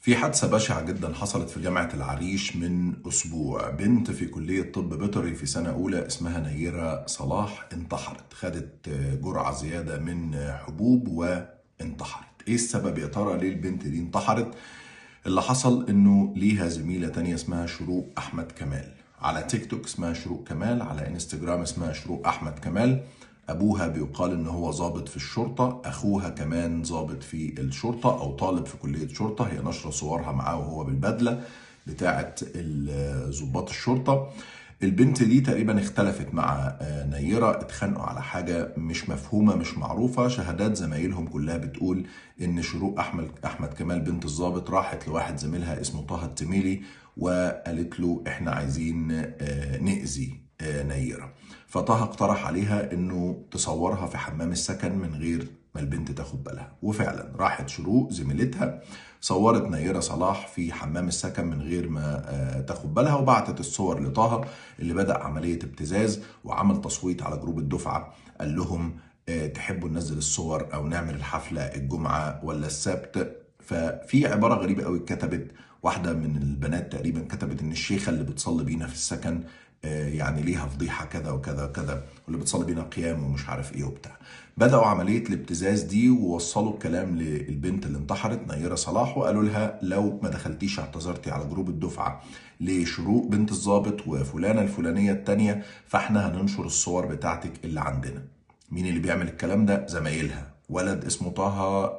في حادثة بشعة جدا حصلت في جامعة العريش من أسبوع. بنت في كلية طب بيطري في سنة أولى اسمها نيرة صلاح انتحرت، خدت جرعة زيادة من حبوب وانتحرت. إيه السبب يا ترى ليه البنت دي انتحرت؟ اللي حصل إنه ليها زميلة تانية اسمها شروق أحمد كمال، على تيك توك اسمها شروق كمال، على انستجرام اسمها شروق أحمد كمال. أبوها بيقال إن هو ضابط في الشرطة، أخوها كمان ضابط في الشرطة أو طالب في كلية شرطة. هي نشرة صورها معاه وهو بالبدلة بتاعة ضباط الشرطة. البنت دي تقريبا اختلفت مع نيرة، اتخانقوا على حاجة مش مفهومة مش معروفة. شهادات زمايلهم كلها بتقول إن شروق أحمد كمال بنت الضابط راحت لواحد زميلها اسمه طه التميلي وقالت له إحنا عايزين نأذي نيرة. فطه اقترح عليها انه تصورها في حمام السكن من غير ما البنت تاخد بالها، وفعلا راحت شروق زميلتها صورت نيرة صلاح في حمام السكن من غير ما تاخد بالها، وبعتت الصور لطه اللي بدأ عملية ابتزاز وعمل تصويت على جروب الدفعة. قال لهم تحبوا ننزل الصور او نعمل الحفلة الجمعة ولا السبت؟ ففي عبارة غريبة قوي اتكتبت، واحدة من البنات تقريبا كتبت ان الشيخة اللي بتصلي بينا في السكن يعني ليها فضيحه كذا وكذا وكذا، واللي بتصلي بينا قيام ومش عارف ايه وبتاع. بداوا عمليه الابتزاز دي ووصلوا الكلام للبنت اللي انتحرت نيرة صلاح، وقالوا لها لو ما دخلتيش اعتذرتي على جروب الدفعه لشروق بنت الضابط وفلانه الفلانيه التانيه فاحنا هننشر الصور بتاعتك اللي عندنا. مين اللي بيعمل الكلام ده؟ زمايلها، ولد اسمه طه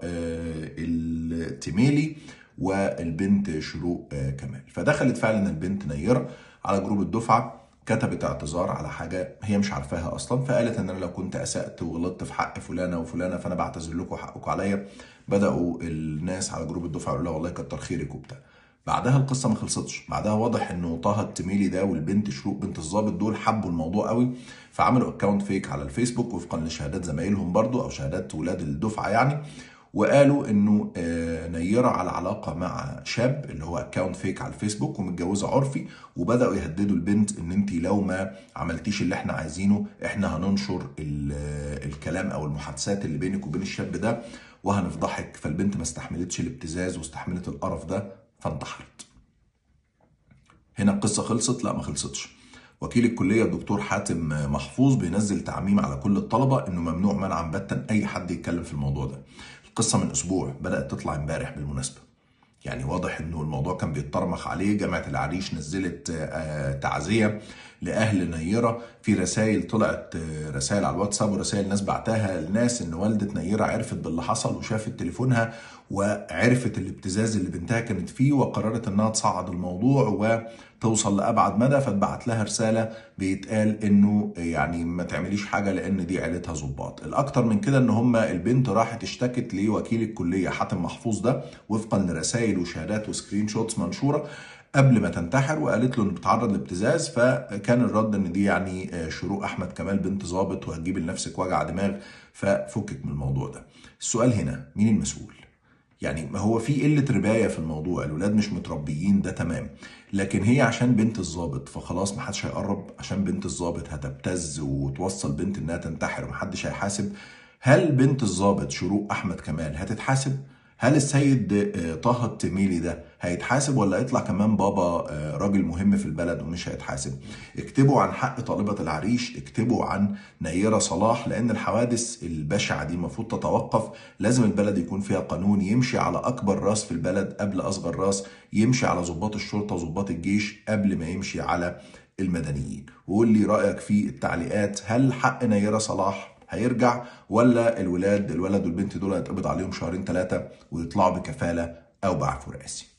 التميلي والبنت شروق كمال. فدخلت فعلا البنت نيرة على جروب الدفعه، كتبت اعتذار على حاجه هي مش عارفاها اصلا، فقالت ان انا لو كنت اسأت وغلطت في حق فلانه وفلانه فانا بعتذر لكم وحقكم عليا. بداوا الناس على جروب الدفعه يقولوا لها والله كتر خيرك وبتاع. بعدها القصه ما خلصتش، بعدها واضح انه طه التميلي ده والبنت شروق بنت الضابط دول حبوا الموضوع قوي، فعملوا اكونت فيك على الفيسبوك وفقا لشهادات زمايلهم برضو او شهادات ولاد الدفعه يعني، وقالوا انه نيرة على علاقه مع شاب اللي هو اكونت فيك على الفيسبوك ومتجوزه عرفي، وبداوا يهددوا البنت ان انت لو ما عملتيش اللي احنا عايزينه احنا هننشر الكلام او المحادثات اللي بينك وبين الشاب ده وهنفضحك. فالبنت ما استحملتش الابتزاز واستحملت القرف ده فانتحرت. هنا القصه خلصت؟ لا، ما خلصتش. وكيل الكليه الدكتور حاتم محفوظ بينزل تعميم على كل الطلبه انه ممنوع منعا باتا اي حد يتكلم في الموضوع ده. القصه من اسبوع، بدات تطلع امبارح بالمناسبه. يعني واضح انه الموضوع كان بيتطرمخ عليه. جامعه العريش نزلت تعزيه لاهل نيرة، في رسائل طلعت، رسائل على الواتساب ورسائل ناس بعتها للناس ان والده نيرة عرفت باللي حصل وشافت تليفونها وعرفت الابتزاز اللي بنتها كانت فيه وقررت انها تصعد الموضوع وتوصل لابعد مدى، فتبعت لها رساله بيتقال انه يعني ما تعمليش حاجه لان دي عيلتها ظباط. الاكتر من كده ان هم البنت راحت اشتكت لوكيل الكليه حاتم محفوظ ده وفقا لرسائل وشهادات وسكرين شوتس منشوره قبل ما تنتحر، وقالت له انه بتتعرض لابتزاز. فكان الرد ان دي يعني شروق احمد كمال بنت ظابط وهتجيب لنفسك وجع دماغ، ففكك من الموضوع ده. السؤال هنا مين المسؤول؟ يعني ما هو في قله ربايه في الموضوع، الولاد مش متربيين ده تمام، لكن هي عشان بنت الظابط فخلاص ما حدش هيقرب، عشان بنت الظابط هتبتز وتوصل بنت انها تنتحر ومحدش هيحاسب. هل بنت الظابط شروق احمد كمال هتتحاسب؟ هل السيد طه التميلي ده هيتحاسب ولا يطلع كمان بابا راجل مهم في البلد ومش هيتحاسب؟ اكتبوا عن حق طالبة العريش، اكتبوا عن نيرة صلاح، لان الحوادث البشعة دي المفروض تتوقف. لازم البلد يكون فيها قانون يمشي على اكبر راس في البلد قبل اصغر راس، يمشي على ضباط الشرطة وضباط الجيش قبل ما يمشي على المدنيين. وقول لي رأيك في التعليقات، هل حق نيرة صلاح هيرجع ولا الولد والبنت دول هيتقبض عليهم شهرين 3 ويطلعوا بكفالة او بعفو رئاسي؟